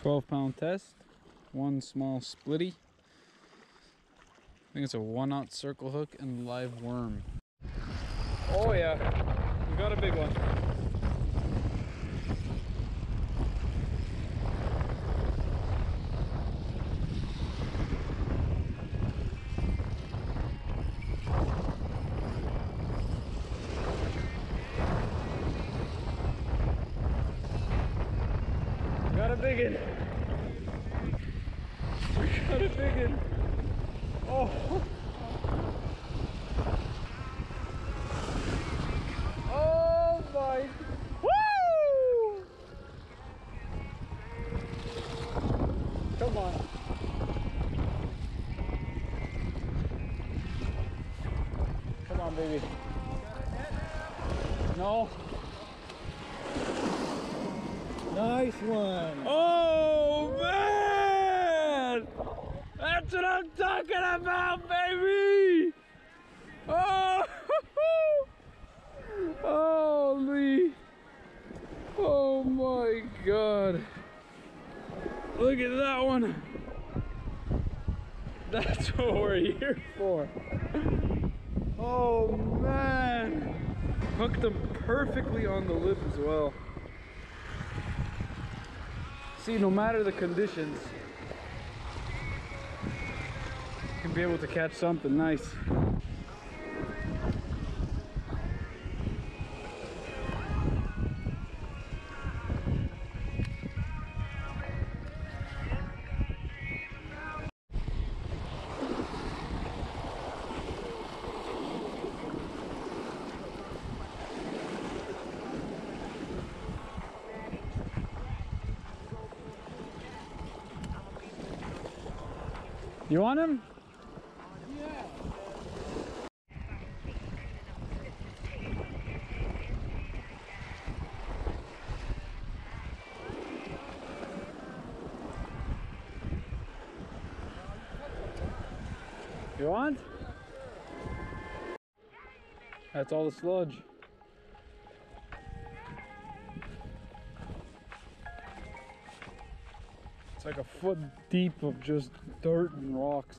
12-pound test, one small splitty. I think it's a 1/0 circle hook and live worm. Oh yeah, we got a big one. Got a big one. We got a big one. Oh. Oh my. Woo! Come on. Come on, baby. No. Nice one. Oh man! That's what I'm talking about, baby! Oh! Holy! Oh my God! Look at that one! That's what we're here for. Oh man! Hooked them perfectly on the lip as well. See, no matter the conditions, you can be able to catch something nice. You want him? Yeah. You want? That's all the sludge. It's like a foot deep of just dirt and rocks.